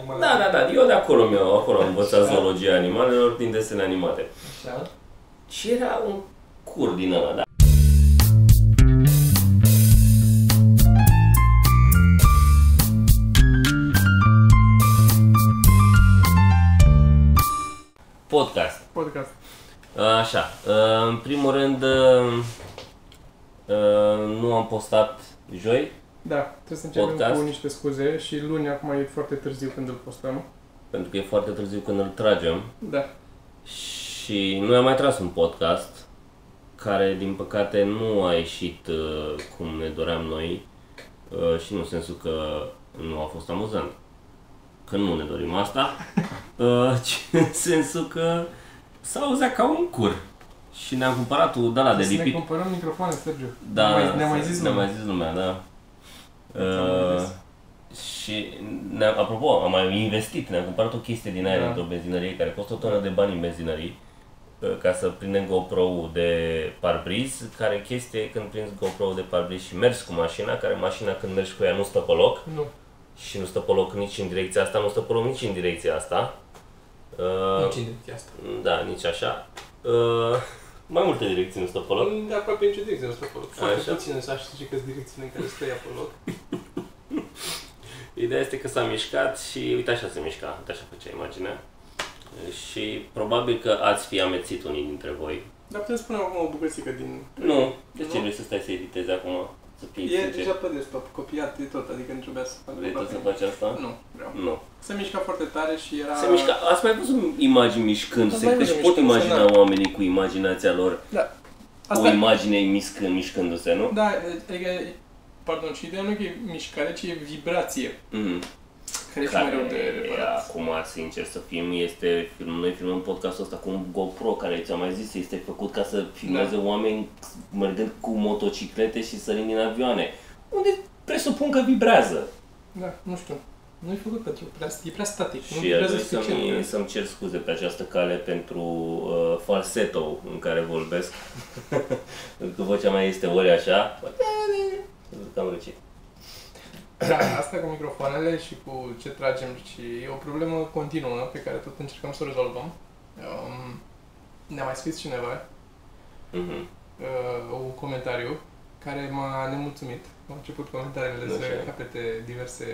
animale. Da, eu de acolo am învățat zoologia animalelor din desene animate. Așa. Și era un cur din ăla, da? Podcast. Așa, în primul rând nu am postat joi. Da, trebuie să începem Podcast. cu niște scuze și luni acum e foarte târziu când îl postăm. Pentru că e foarte târziu când îl tragem. Da. Și noi am mai tras un podcast care din păcate nu a ieșit cum ne doream noi și nu în sensul că nu a fost amuzant, că nu ne dorim asta, ci în sensul că s-a auzit ca un cur și ne-am cumpărat de la de Să ne lipit. cumpărăm microfoane, Sergiu. Da, ne-a mai zis lumea, da. Și apropo, am mai investit, ne-am cumpărat o chestie din aia într-o benzinărie care costă o tonă de bani în benzinării ca să prindem GoPro-ul de parbriz, care chestie când prinzi GoPro-ul de parbriz și mergi cu mașina, care mașina când mergi cu ea nu stă pe loc. Nu. Și nu stă pe loc nici în direcția asta, nu stă pe loc nici în direcția asta. Nici în direcția asta. Da, nici așa. Mai multe direcții nu stă pe loc. De aproape nicio direcție nu stă pe loc. Foarte Așa. puține să știi că sunt direcțiile în care stă ea pe loc. Ideea este că s-a mișcat și uite așa se mișca, uite așa făcea imaginea. Și probabil că ați fi amețit unii dintre voi. Dar putem spune acum o bucățică din... Nu, de ce Nu? vrei să stai să editezi acum? Să fii E sincer. deja pe desktop, copiat de tot, adică nu trebuia să fac Vrei tu copii. să faci asta? Nu, vreau. Nu. Se mișca foarte tare și era... Se mișca, ați mai văzut imagini mișcându-se? Ați mai Că văzut își pot mișcându-se, imagina da. oamenii cu imaginația lor Da. o imagine mișcându-se, nu? Da, adică, pardon, și ideea nu e că e mișcare, ci e vibrație. Mhm. Care e cel mai rău de Care, reparat. acum, sincer să fim, noi filmăm podcastul ăsta cu un GoPro, care ți-am mai zis, este făcut ca să filmeze oameni mergând cu motociclete și sărind din avioane, unde presupun că vibrează. Da, nu știu. Nu e făcut pentru e prea static. Nu Și vibrează aș suficient. să-mi cer scuze pe această cale pentru falseto în care vorbesc, pentru că vocea mea este ori așa, cam răcit. Da, asta cu microfoanele și cu ce tragem și e o problemă continuă pe care tot încercăm să o rezolvăm. Ne-a mai scris cineva un comentariu care m-a nemulțumit. Au început comentariile să Așa. capete diverse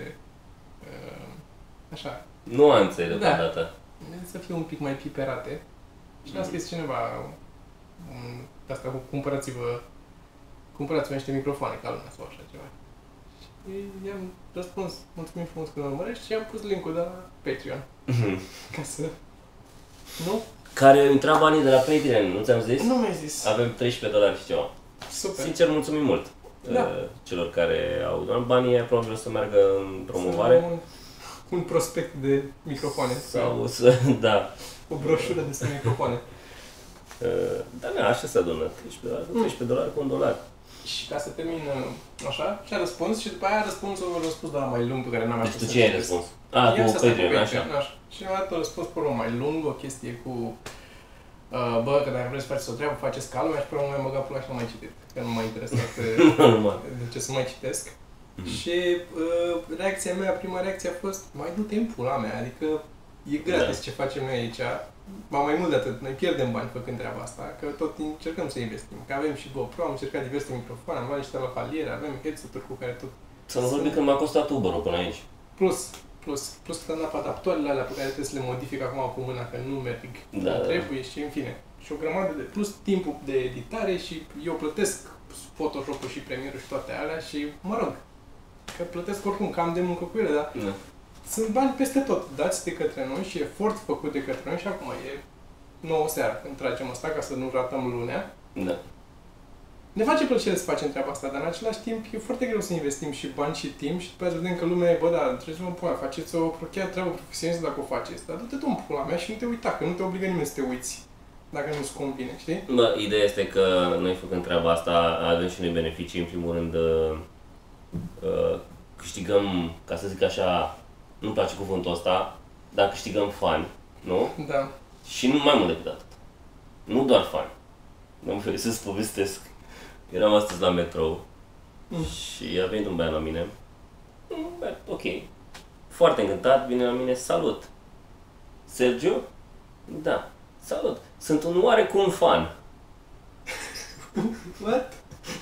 așa, Nuanțe deocamdată. să fie un pic mai piperate. Și ne-a scris cineva asta cu cumpărați-vă niște microfoane ca lumea sau așa ceva. Și i-am răspuns, mulțumim frumos că mă urmărești și i-am pus link-ul de la Patreon. Ca să... Nu? Care intra banii de la Patreon, nu ți-am zis? Nu mi-ai zis. Avem $13 și ceva. Super. Sincer, mulțumim mult celor care au donat banii, aia probabil o să meargă în promovare. Un prospect de microfoane sau Da. o broșură despre microfoane. Dar nu, așa se adună. $13 cu $1. Și ca să termin așa, și-a răspuns și după aia răspuns doar mai lung pe care n-am mai Deci tu pus ce ai să răspuns? Eu Cu să stau Patreon, așa. Și mi-a dat un răspuns pe urmă mai lung, o chestie cu bă, că dacă vreți să faceți o treabă, faceți ca lumea și pe urmă mi-am băgat pula și nu mai citit. Că nu m-a interesat de ce să mai citesc. Și reacția mea, prima reacție a fost, mai du-te în pula mea, adică e gratis ce facem noi aici. Mai mult de atât, noi pierdem bani făcând treaba asta, că tot încercăm să investim. Că avem și GoPro, am încercat diverse microfoane, am luat niște lavaliere, avem headset-uri cu care tot... Să nu vorbim că m-a costat Uber-ul până aici. Plus că am adaptoarele alea pe care trebuie să le modific acum cu mâna, că nu merg, trebuie și în fine. Și o grămadă de... Plus timpul de editare și eu plătesc Photoshop-ul și Premiere-ul și toate alea și mă rog, că plătesc oricum, că am de muncă cu ele, dar sunt bani peste tot, dați de către noi și efort făcut de către noi și acum e 9 seara când tragem asta ca să nu ratăm lunea. Da. Ne face plăcere să facem treaba asta, dar în același timp e foarte greu să investim și bani și timp și după aceea vedem că lumea e, bă, da, trebuie să mă pune, faceți o chiar treabă profesionistă dacă o faceți, dar du-te tu în pula mea și nu te uita, că nu te obligă nimeni să te uiți dacă nu-ți convine, știi? Bă, ideea este că noi făcând treaba asta avem și noi beneficii, în primul rând câștigăm, ca să zic așa, nu-mi place cuvântul ăsta, dar câștigăm fani, nu? Da. Și nu mai mult decât atât. Nu doar fani. Nu vreau să-ți povestesc. Eram astăzi la metrou și a venit un băiat la mine. Ok. foarte încântat, vine la mine, salut! Sergiu? Da, salut! Sunt un oarecum fan. What?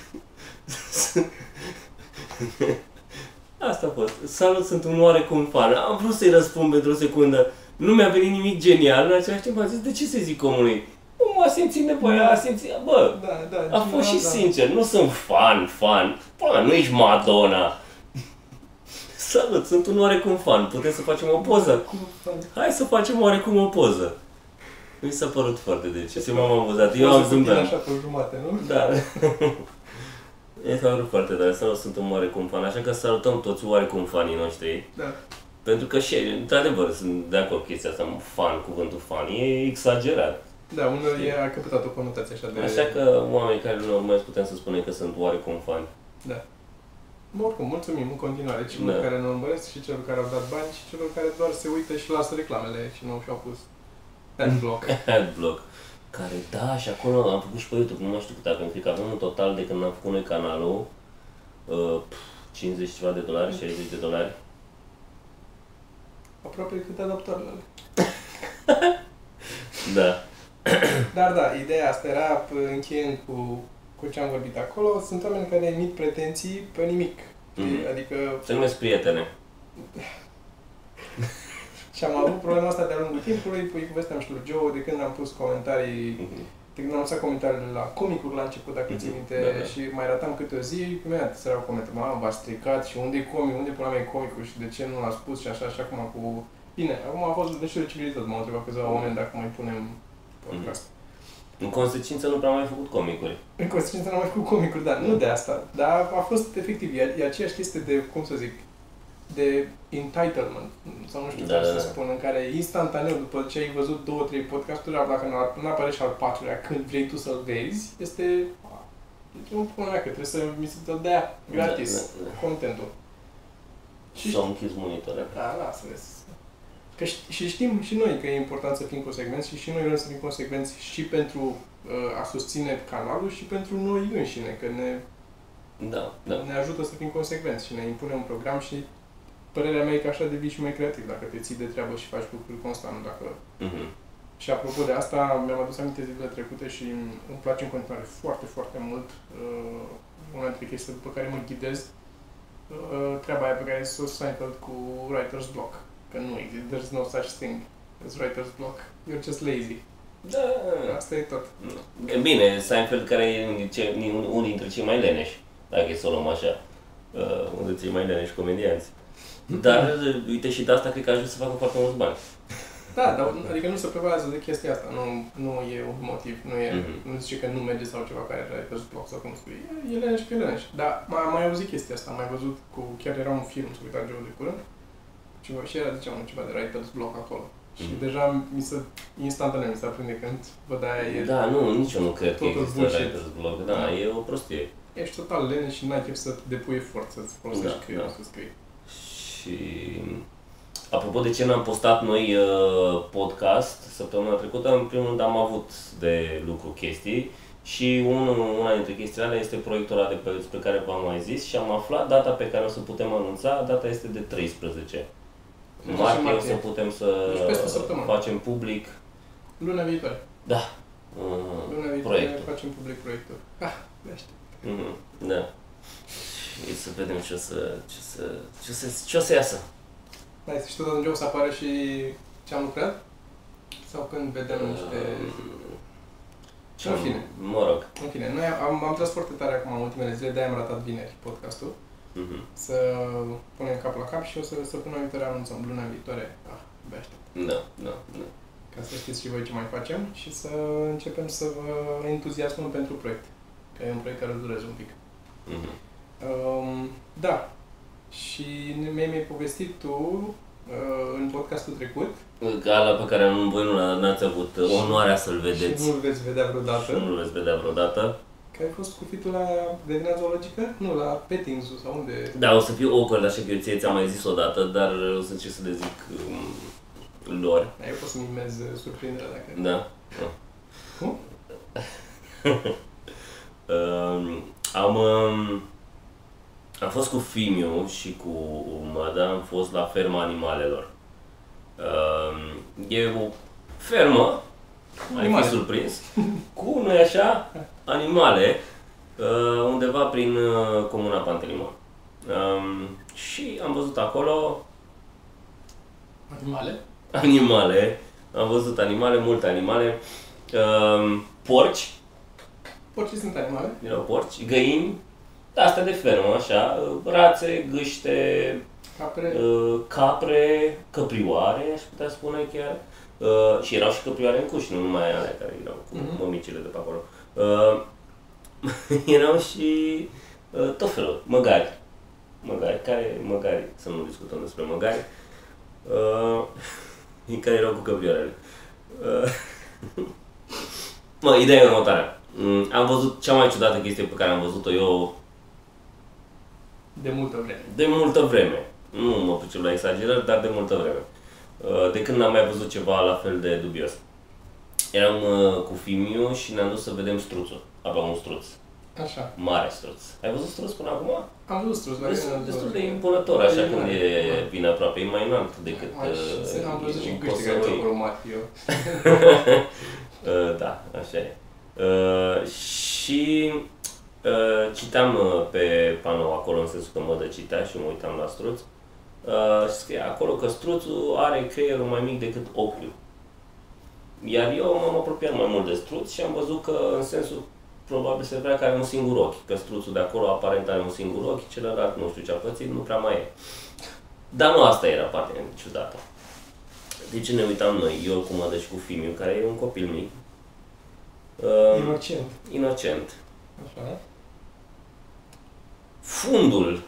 Asta a fost. Salut, sunt un oarecum fan. Am vrut să-i răspund pentru o secundă. Nu mi-a venit nimic genial, în același timp am zis, de ce să zic omului? Omul a simțit nevoia, a simțit, bă, a fost și sincer, nu sunt fan. Bă, nu ești Madonna. Salut, sunt un oarecum fan, putem să facem o poză? Hai să facem oarecum o poză. Mi s-a părut foarte decis, eu m-am amuzat, eu am zâmbit. Așa pe jumate, nu? Da. Mi s-a părut foarte tare, salut, sunt un oarecum fan, așa că salutăm toți oarecum fanii noștri. Da. Pentru că și, într-adevăr, sunt de acord cu chestia asta, fan, cuvântul fan, e exagerat. Da, unul a căpătat o conotație așa de... Așa că oamenii care nu urmăresc putem să spunem că sunt oarecum fani. Da. Bă, oricum, mulțumim în continuare celor care ne urmăresc și celor care au dat bani și celor care doar se uită și lasă reclamele și nu și-au pus adblock. Adblock. Care, da, și acolo am făcut și pe YouTube, nu mai știu cât avem, cred că avem un total de când am făcut noi canalul, 50 ceva de dolari, 60 de dolari. Aproape cât adaptoarele. Da. Dar da, ideea asta era, încheiând cu ce am vorbit acolo, sunt oameni care emit pretenții pe nimic. Adică... Se numesc prietene. Și am avut problema asta de-a lungul timpului, păi povesteam și lui Joe, de când am pus comentarii, de când am lăsat comentariile la comicuri la început, dacă ții minte, și mai ratam câte o zi, imediat se erau comentarii, v-a stricat și unde-i comic, unde până mea e comicul și de ce nu l-a spus și așa, și acum cu... Bine, acum a fost destul de civilizat, m-au întrebat câțiva oameni dacă mai punem podcast. În consecință nu prea am mai făcut comicuri. În consecință n-am mai făcut comicuri, dar nu de asta. Dar a fost efectiv, e aceeași chestie de, cum să zic, de entitlement, sau nu știu cum să spun, în care instantaneu, după ce ai văzut 2-3 podcasturi, dacă nu apare și al patrulea, când vrei tu să-l vezi, este... Deci nu pun că trebuie să mi se dea gratis contentul. S-au închis monitoare. Da, lasă-le. Că și știm și noi că e important să fim consecvenți și noi vrem să fim consecvenți și pentru a susține canalul și pentru noi înșine, că ne ajută să fim consecvenți și ne impune un program și părerea mea e că așa devii și mai creativ, dacă te ții de treabă și faci lucruri constant, dacă... Și apropo de asta, mi-am adus aminte zilele trecute și îmi place în continuare foarte, foarte mult una dintre chestii după care mă ghidez, treaba aia pe care s-o Seinfeld cu Writer's Block. Că nu există, there's no such thing as writer's block. You're just lazy. Da. Asta e tot. Bine, Seinfeld care e unul dintre cei mai leneși, dacă e să o luăm așa. Unul dintre cei mai leneși comedianți. Dar, uite, și de asta cred că a ajuns să facă foarte mulți bani. Da, dar adică nu se prevalează de chestia asta, nu e un motiv, nu zice că nu merge sau ceva care are writer's block sau cum spui. E leneș pe leneș. Dar am mai auzit chestia asta, am mai văzut chiar era un film, s-a uitat Joe de curând. Și era, ziceam, ceva de writer's block acolo. Și deja instantaneu mi se aprinde când văd aia e... Da, nici eu nu cred că există writer's block. Da, e o prostie. Ești total lene și n-ai chef să depui efort să-ți folosești creierul să scrii. Și... Apropo de ce n-am postat noi podcast săptămâna trecută, în primul rând am avut de lucru chestii. Și una dintre chestiile alea este proiectul ăla despre care v-am mai zis și am aflat data pe care o să putem anunța, data este de 13. Martie o să putem să facem public. Luna viitoare. Da. Luna viitoare facem public proiectul. Da. Și să vedem ce o să iasă. Da, și tot atunci o să apară și ce am lucrat? Sau când vedem niște... În fine. Mă rog. În fine, noi am tras foarte tare acum în ultimele zile, de-aia am ratat vineri podcastul. Să punem cap la cap și o să săptămâna viitoare anunțăm luna viitoare. Abia aștept. Da. Ca să știți și voi ce mai facem și să începem să vă entuziasmăm pentru proiect. Că e un proiect care durează un pic. Da. Și mi-ai povestit tu în podcastul trecut. Ala pe care voi nu n-ați avut onoarea să-l vedeți. Și nu-l veți vedea vreodată. Că ai fost cu fitul la grădina zoologică? Nu, la petting zoo sau unde? Da, o să fiu awkward, așa că eu ți-am mai zis odată, dar o să încerc să le zic lor. Da, eu pot să mimez surprinderea dacă... Da. Cum? Am fost cu Fimiu și cu Mădă, am fost la ferma animalelor. E o fermă, ai fi surprins, cu, nu-i așa, animale, undeva prin comuna Pantelimon. Și am văzut acolo... Animale. Am văzut animale, multe animale. Porci. Porcii sunt animale? Erau porci, găini, astea de fermă, așa, rațe, gâște, capre, căprioare, aș putea spune chiar. Și erau și căprioare în cuși, nu numai alea care erau cu mămicile de pe acolo. Erau și tot felul, măgari. Măgari, să nu discutăm despre măgari. Care erau cu căprioarele. Ideea e următoarea. Am văzut cea mai ciudată chestie pe care am văzut-o eu de multă vreme. Nu mă pricep la exagerări, dar de multă vreme. De când n-am mai văzut ceva la fel de dubios. Eram cu Fimiu și ne-am dus să vedem struțul. Avea un struț. Așa. Mare struț. Ai văzut struț până acum? Am văzut struț, destul de impunător, așa când vine aproape. E mai înalt decât am văzut și gâște care ți-au cromat eu. Da, așa e. Și citeam pe panou acolo, în sensul că Mădă citea și mă uitam la struț. Și scria acolo că struțul are creierul mai mic decât ochiul. Iar eu m-am apropiat mai mult de struț și am văzut că, în sensul, probabil se vrea că are un singur ochi. Că struțul de acolo aparent are un singur ochi, celălalt nu știu ce a pățit, nu prea mai e. Dar nu asta era partea ciudată. De ce ne uitam noi, eu cu Mădă și cu Fimiu, care e un copil mic. Inocent. Așa. Fundul,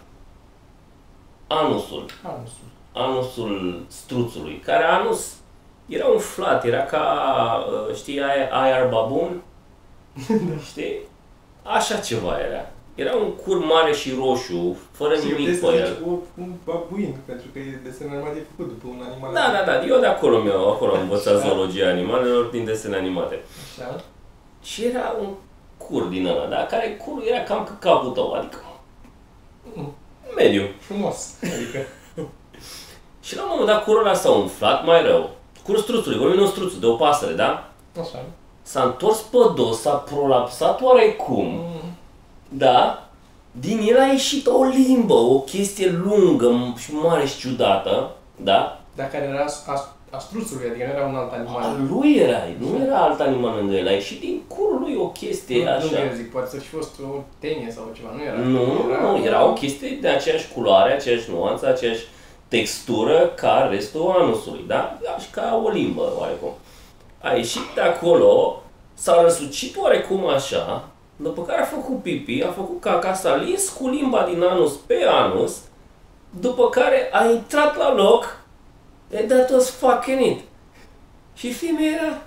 anusul struțului, care anus era umflat, era ca, știi, aia babun, știi? Așa ceva era. Era un cur mare și roșu, fără nimic pe el. Un babuin, pentru că desenul animat e făcut după un animal. Da, eu de acolo am învățat zoologia animalelor din desene animate. Așa. Și era un cur din ăla, da? Care curul era cam ca capul tău, adică mediu. Frumos, adică. Și la un moment dat curul ăla s-a umflat mai rău. Curul struțului, vorbim de un struț, de o pasăre, da? Așa. S-a întors pe dos, s-a prolapsat oarecum, da? Din el a ieșit o limbă, o chestie lungă și mare și ciudată, da? Dar care era a struțului, adică nu era un alt animal. A lui era, nu era alt animal lângă el, a ieșit din curul lui o chestie așa. Nu, eu zic, poate să fi fost o tenie sau ceva, nu era? Nu, era o chestie de aceeași culoare, aceeași nuanță, aceeași textură ca restul anusului, da? Și ca o limbă, oarecum. A ieșit de acolo, s-a răsucit oarecum așa, după care a făcut pipi, a făcut caca, s-a lins cu limba din anus pe anus, după care a intrat la loc, and that was fucking it. Și Fimiu era...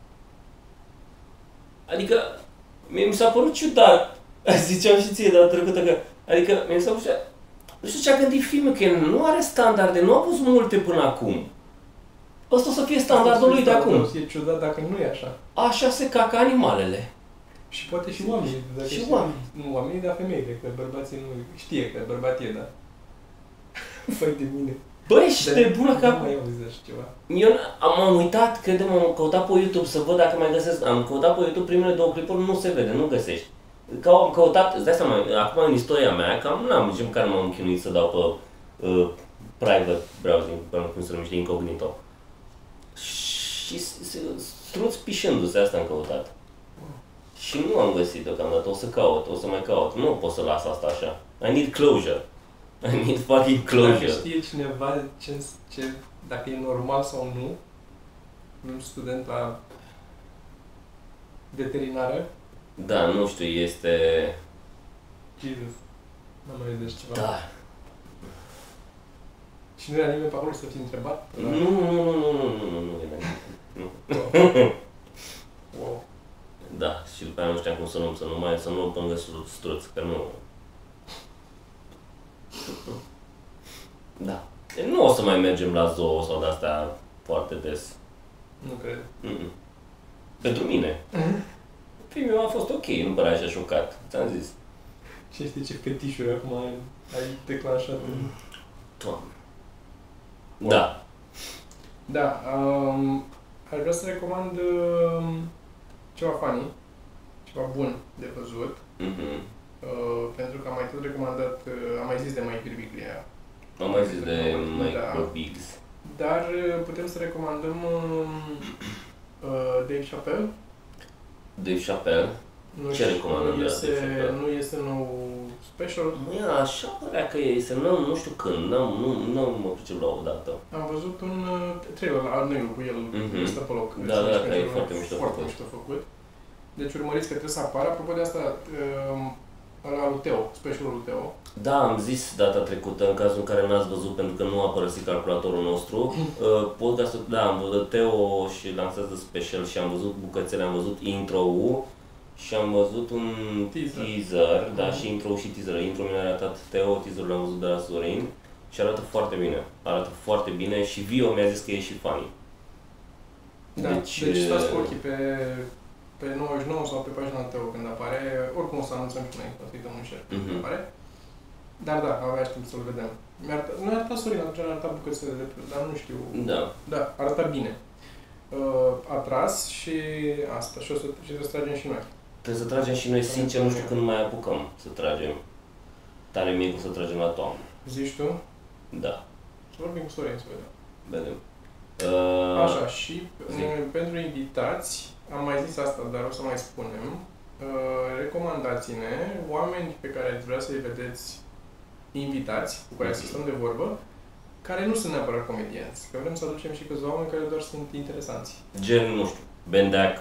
Adică, mie mi s-a părut ciudat. Ziceam și ție data trecută că... Adică, mi s-a părut ciudat. Nu știu ce a gândit Fimiu, că el nu are standarde, nu a pus multe până acum. Ăsta o să fie standardul lui de acum. E ciudat dacă nu e așa. Așa se cacă animalele. Și poate și oamenii. Și oamenii. Nu oamenii, dar femeile, că bărbații nu știe că bărbat e, da. Făi de mine. Băi, și de bună cap. Nu mai auzi așa ceva. Eu m-am uitat, cred-mă, am căutat pe YouTube să văd dacă mai găsesc. Am căutat pe YouTube primele două clipuri, nu se vede, nu găsești. Că am căutat, îți dai seama, acum în istoria mea, cam n-am nici măcar m-am chinuit să dau pe private browsing, cum se numește, incognito. Și struț pișându-se, asta am căutat. Și nu am găsit deocamdată, o să caut, o să mai caut. Nu pot să las asta așa. I need closure. I need fucking closure. Dacă știe cineva dacă e normal sau nu, un student la veterinară. Da, nu știu, este... Jesus. Nu mai vedeți ceva. Da. Și nu era nimeni pe acolo să fi întrebat? Nu era nimeni. Wow. Da, și după aia nu știam cum să nu luăm lângă struț, că nu... Da. Nu o să mai mergem la zoo sau de-astea foarte des. Nu cred. Pentru mine. Filmul a fost ok, nu părea așa șocat, ți-am zis. Ce știi ce fetișuri acum ai declanșat? Doamne. Da. Da, aș vrea să recomand ceva funny, ceva bun de văzut. Pentru că am mai tot recomandat, am mai zis de Mike Birbiglia. Am mai zis de Mike Biggs. Dar putem să recomandăm Dave Chappelle. Dave Chappelle? Ce recomandăm de la Dave Chappelle? Nu este nou special. Măi, așa părea că este, nu știu când, nu mă pricep la o dată. Am văzut un trailer la Arneu cu el, stă pe loc. Da, că e foarte mișto făcut. Deci urmăriți că trebuie să apară. Apropo de asta, ăla lui Teo, specialul lui Teo. Da, am zis data trecută, în cazul în care n-ați văzut pentru că nu a părăsit calculatorul nostru, podcastul, da, am văzut Teo și lansează special și am văzut bucățele, am văzut intro-ul și am văzut un teaser, da, și intro și teaser. Intro mi-a arătat Teo, teaserul l-am văzut de la Sorin și arată foarte bine. Arată foarte bine și Vio mi-a zis că e și funny. Da, deci stați cu ochii pe 99 sau pe pagina Teo când apare, oricum o să anunțăm și noi, o să-i dăm un share când apare. Dar da, avea timp să-l vedem. Nu a arătat Sorin, atunci a arătat bucățele de plus, dar nu știu. Da. Da, arăta bine. A tras și asta, și o să tragem și noi. Trebuie să tragem și noi, sincer, nu știu când mai apucăm să tragem. Tare mie că să tragem la toamnă. Zici tu? Da. Să vorbim cu Sorin, să vedem. Vedem. Așa, și pentru invitați, am mai zis asta, dar o să mai spunem, recomandați-ne oameni pe care ați vrea să-i vedeți invitați, cu care să stăm de vorbă, care nu sunt neapărat comedianți, că vrem să aducem și câțiva oameni care doar sunt interesanți. Gen, nu știu, Bendeac.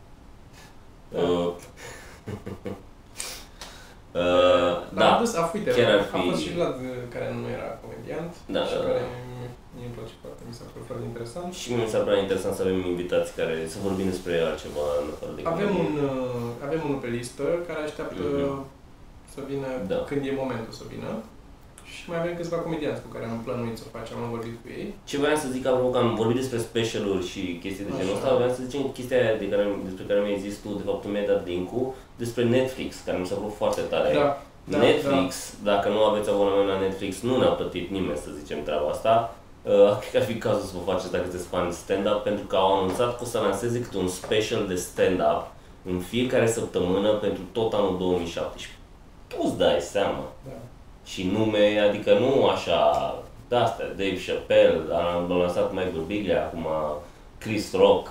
Da, a fost și Vlad care nu era comediant, și care mie îmi place foarte, mi s-a părut foarte interesant. Și mi s-a părut interesant să avem invitați care să vorbim despre altceva în afară de avem unul pe listă care așteaptă să vină când e momentul să vină. Și mai avem câțiva comedianți cu care am plănuit să facem, am vorbit cu ei. Ce voiam să zic, apropo, că am vorbit despre special-uri și chestii de genul ăsta, voiam să zicem chestia aia despre care mi-ai zis tu, de fapt tu mi-ai dat link-ul, despre Netflix, care mi s-a părut foarte tare. Netflix, dacă nu aveți abonament la Netflix, nu ne-a plătit nimeni să zicem treaba asta. Cred că ar fi cazul să vă faceți dacă sunteți fan de stand-up, pentru că au anunțat că o să lanseze câte un special de stand-up în fiecare săptămână pentru tot anul 2017. Tu îți dai seama. Da. Și nume, adică nu așa, de-astea, Dave Chappelle, am lansat Mike Birbiglia, acum Chris Rock,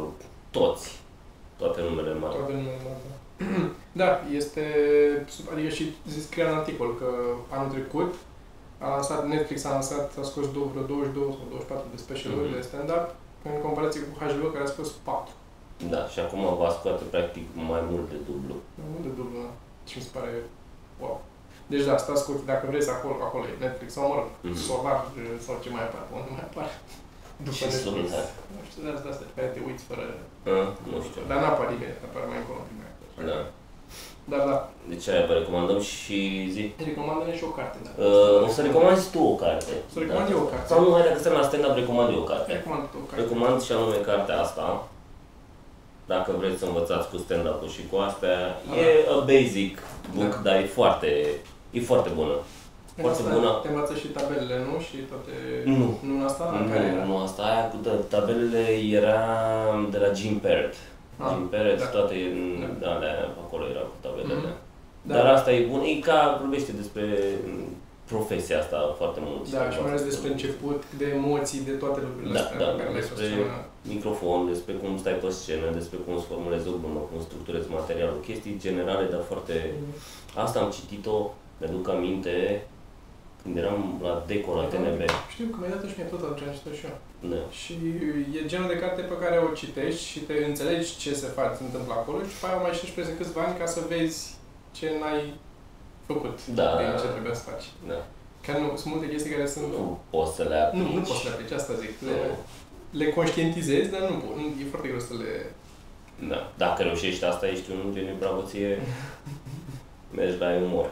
toate numele mari. Toate numele mari, da. Este, adică și scria în articol că anul trecut Netflix a scos vreo 22 sau 24 de specialuri de stand-up, în comparație cu HBO care a scos 4. Da, și acum va scoate practic mai mult de dublu. Mai mult de dublu, da. Și mi se pare wow. Deci da, stați cu, dacă vreți acolo e Netflix sau mă rog, Solar sau ce mai apare, unde mai apare. Ce Solar? Nu știu, de astea pe care te uiți fără... Nu știu. Dar n-apare imediat, apare mai încolo. Da. Dar da. Deci aia vă recomandăm și zi. Recomandă-ne și o carte, da. O să recomanzi tu o carte. Să recomand eu o carte. Sau nu, hai dacă suntem la stand-up, recomand eu o carte. Recomand tu o carte. Recomand și anume cartea asta. Dacă vreți să învățați cu stand-up-ul și cu astea, e a basic book, dar e foarte bună. Foarte bună. Te învață și tabelele, nu? Și toate... Nu asta? Nu, asta aia cu tabelele era de la Jim Parrott. Jim Parrott, toate alea acolo erau cu tabelele. Dar asta e bun, e ca vorbește despre profesia asta foarte mult. Da, și mai ales despre început, de emoții, de toate lucrurile astea. Da, despre microfon, despre cum stai pe scenă, despre cum îți formulezi o glumă, cum structurezi materialul, chestii generale, dar foarte... Asta am citit-o, mi-aduc aminte, când eram la Deco, la TNB. Știu că mi-ai dat-o și mie tot atunci, am citit-o și eu. Da. Și e genul de carte pe care o citești și te înțelegi ce se întâmplă acolo și după aia mai citești peste câțiva ani ca să vezi ce n-ai făcut din ce trebuie să faci. Da. Că nu, sunt multe chestii care sunt... Nu poți să le aplici. Nu poți să le aplici, asta zic. Le conștientizezi, dar nu poți. E foarte greu să le... Da. Dacă reușești asta, ești un geniu, bravo ție. Mergi la umor.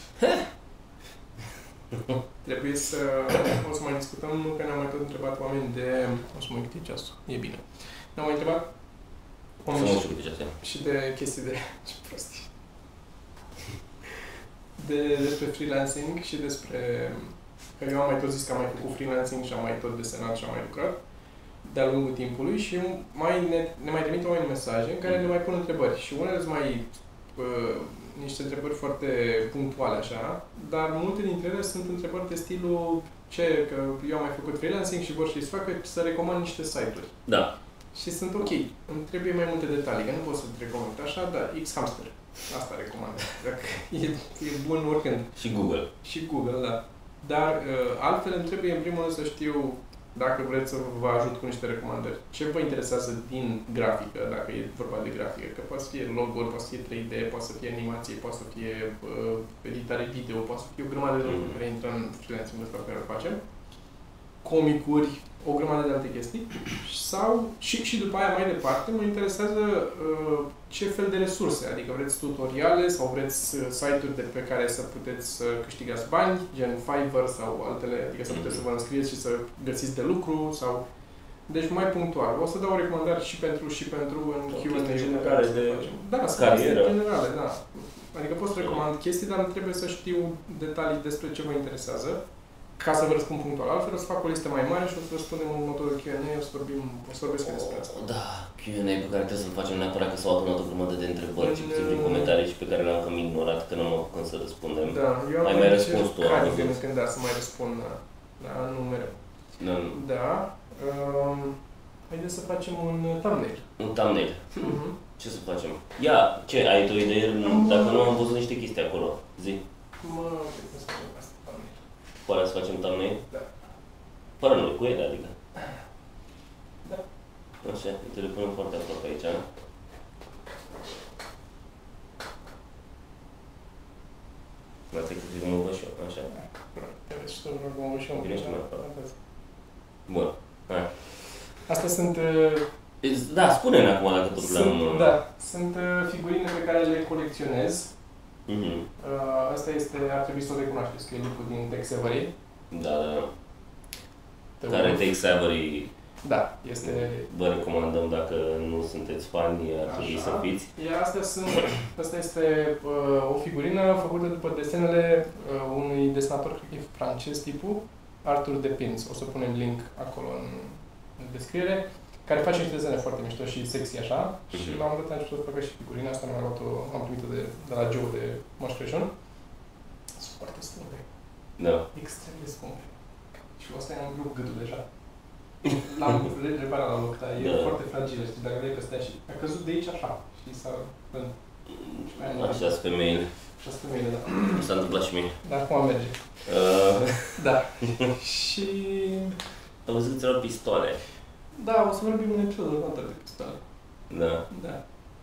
Trebuie să... O să mai discutăm, că ne-au mai tot întrebat oameni de... O să mă uit câte ceasul. E bine. Ne-au mai întrebat oameni și de chestii de... Ce prostii. despre freelancing și despre... Că eu am mai tot zis că am mai făcut freelancing și am mai tot desenat și am mai lucrat de-a lungul timpului și ne mai trimit oameni mesaje în care ne mai pun întrebări. Și unele sunt mai niște întrebări foarte punctuale așa, dar multe dintre ele sunt întrebări de stilul că eu am mai făcut freelancing și vor să să recomand niște site-uri. Da. Și sunt ok. Îmi trebuie mai multe detalii, că nu pot să-ți recomand așa, dar X-Hamster. Asta recomand. Dacă e bun oricând. Și Google. Și Google, da. Dar altfel îmi trebuie în primul rând să știu, dacă vreți să vă ajut cu niște recomandări, ce vă interesează din grafică, dacă e vorba de grafică, că poate să fie logo-uri, poate să fie 3D, poate să fie animație, poate să fie editare video, poate să fie o grămadă de lucruri care intră în freelancing-ul ăsta pe care îl facem, comicuri, o grămadă de alte chestii, sau și după aia mai departe mă interesează ce fel de resurse, adică vreți tutoriale sau vreți site-uri pe care să puteți să câștigați bani, gen Fiverr sau altele, adică să puteți să vă înscrieți și să găsiți de lucru sau... Deci mai punctual. O să dau o recomandare și pentru în Q&A. Generale de carieră. Generale, da. Adică pot să recomand chestii, dar trebuie să știu detalii despre ce vă interesează, ca să vă răspund punctual. Altfel o să fac o listă mai mare și o să răspundem în următorul Q&A, o să vorbesc despre asta. Da, Q&A pe care trebuie să-l facem neapărat, că s-au adunat o grămadă de întrebări, ce puțin prin comentarii și pe care le-am cam ignorat, că nu mă apucăm să răspundem. Da, eu am mai răspuns tu. Când să mai răspund, da, nu mereu. Da. Haideți să facem un thumbnail. Un thumbnail. Ce să facem? Ia, ce, ai tu idee? Dacă nu, am văzut niște chestii acolo. Zi. Cred că să facem asta, thumbnail. Poate să facem thumbnail? Da. Fără noi, cu ele, adică. Da. Așa, te le punem foarte aproape aici, nu? Mai trebuie să mă văd și eu, așa. Trebuie să mă văd și eu. Bine și mai aproape. Bun, hai. Astea sunt... Da, spune-ne acum dacă tot le-am... Da, sunt figurine pe care le colecționez. Asta ar trebui să o recunoașteți, că e lipul din Tex Avery. Da. Care Tex Avery... Da, este... Vă recomandăm, dacă nu sunteți fani, ar trebui să fiți. Asta este o figurină făcută după desenele unui desenator, cred că e francez tipul, Arthur Depins. O să punem link acolo în descriere, care face niște desene foarte mișto și sexy așa. Și la un moment dat am început să facă și figurina asta, am primit-o de la Joe de Moș Crăciun. Sunt foarte scumpe. Da. Extrem de scumpe. Și o să am rupt gâtul deja. L-am reparat la loc, dar e foarte fragilă, știi, dacă vrei că stea și... A căzut de aici așa, și s-a... Așa sunt femeile. Așa sunt femeile, da. S-a întâmplat și mie. Dar acum merge. Da. Și... Am văzut că ți-au pistoale. Da, o să vorbim în episodul următor de pistoale. Da. Da.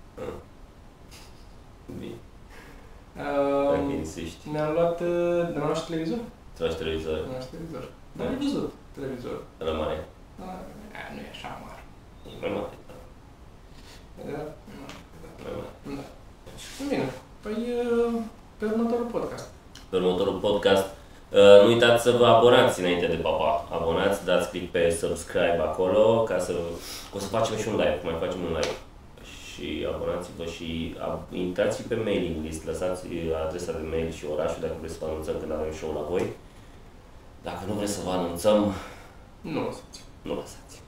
Bine. Dacă insisti. Ne-am luat și televizor? Ți-au luat și televizor? Ne-am luat și televizor. Dar ai văzut televizor. La mare? Nu e așa mare. E mai mare, da. Da? Mai mare. Da. Bine. Păi, pe următorul podcast. Pe următorul podcast. Nu uitați să vă abonați înainte de papa. Abonați, dați click pe subscribe acolo, ca să... O să facem și un live, mai facem un live. Și abonați-vă și intrați pe mailing list, lăsați adresa de mail și orașul dacă vreți să vă anunțăm când avem show la voi. Dacă nu vreți să vă anunțăm, nu lăsați. Nu lăsați.